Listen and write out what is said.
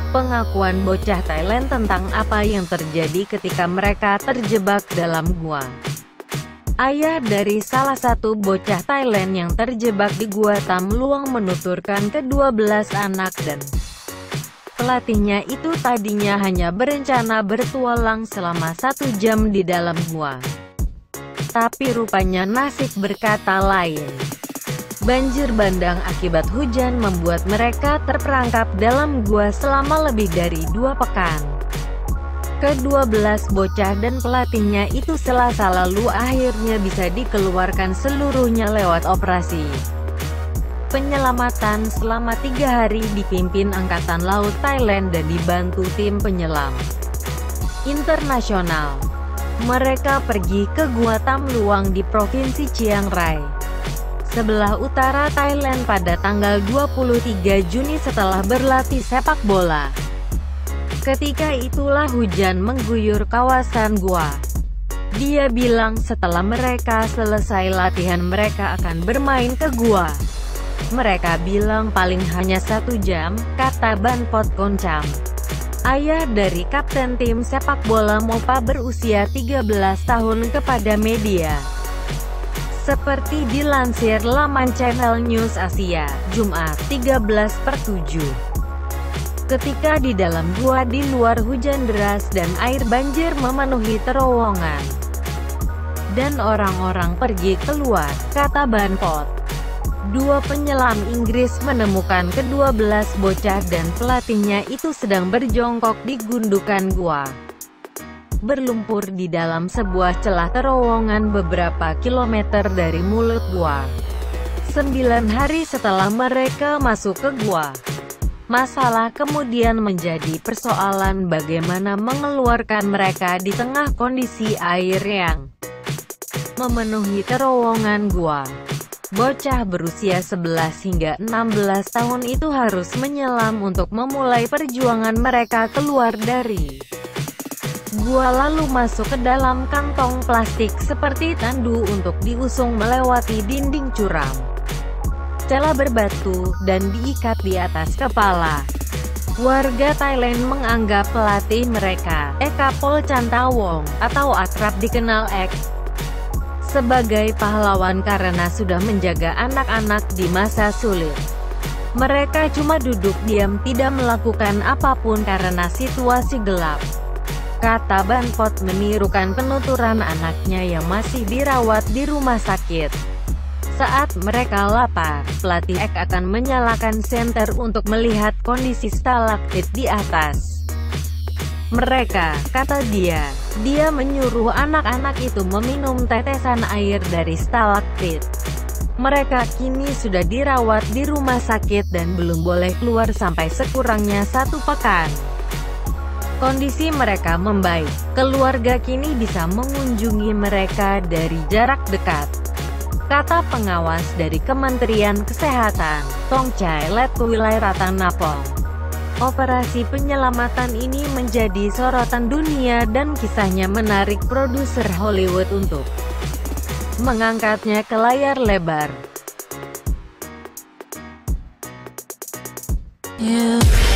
Pengakuan bocah Thailand tentang apa yang terjadi ketika mereka terjebak dalam gua. Ayah dari salah satu bocah Thailand yang terjebak di Gua Tam Luang menuturkan ke-12 anak dan pelatihnya itu tadinya hanya berencana bertualang selama 1 jam di dalam gua. Tapi rupanya nasib berkata lain. Banjir bandang akibat hujan membuat mereka terperangkap dalam gua selama lebih dari 2 pekan. Ke-12 bocah dan pelatihnya itu Selasa lalu akhirnya bisa dikeluarkan seluruhnya lewat operasi penyelamatan selama 3 hari dipimpin Angkatan Laut Thailand dan dibantu tim penyelam internasional. Mereka pergi ke Gua Tam Luang di Provinsi Chiang Rai, sebelah utara Thailand pada tanggal 23 Juni setelah berlatih sepak bola. Ketika itulah hujan mengguyur kawasan gua. Dia bilang setelah mereka selesai latihan mereka akan bermain ke gua. Mereka bilang paling hanya 1 jam, kata Ban Pot Koncam, ayah dari kapten tim sepak bola Mopa berusia 13 tahun kepada media. Seperti dilansir laman Channel News Asia, Jumat 13/7. Ketika di dalam gua di luar hujan deras dan air banjir memenuhi terowongan, dan orang-orang pergi keluar, kata Ban Pot. 2 penyelam Inggris menemukan ke-12 bocah dan pelatihnya itu sedang berjongkok di gundukan gua berlumpur di dalam sebuah celah terowongan beberapa kilometer dari mulut gua. 9 hari setelah mereka masuk ke gua, masalah kemudian menjadi persoalan bagaimana mengeluarkan mereka di tengah kondisi air yang memenuhi terowongan gua. Bocah berusia 11 hingga 16 tahun itu harus menyelam untuk memulai perjuangan mereka keluar dari gua lalu masuk ke dalam kantong plastik seperti tandu untuk diusung melewati dinding curam, celah berbatu, dan diikat di atas kepala. Warga Thailand menganggap pelatih mereka, Eka Polchantawong, atau akrab dikenal Ek, sebagai pahlawan karena sudah menjaga anak-anak di masa sulit. Mereka cuma duduk diam tidak melakukan apapun karena situasi gelap, kata Ban Pot menirukan penuturan anaknya yang masih dirawat di rumah sakit. Saat mereka lapar, pelatih Ek akan menyalakan senter untuk melihat kondisi stalaktit di atas mereka, kata dia. Dia menyuruh anak-anak itu meminum tetesan air dari stalaktit. Mereka kini sudah dirawat di rumah sakit dan belum boleh keluar sampai sekurangnya 1 pekan. Kondisi mereka membaik. Keluarga kini bisa mengunjungi mereka dari jarak dekat, kata pengawas dari Kementerian Kesehatan, Thongchai Letkuwilairatanapong. Operasi penyelamatan ini menjadi sorotan dunia dan kisahnya menarik produser Hollywood untuk mengangkatnya ke layar lebar.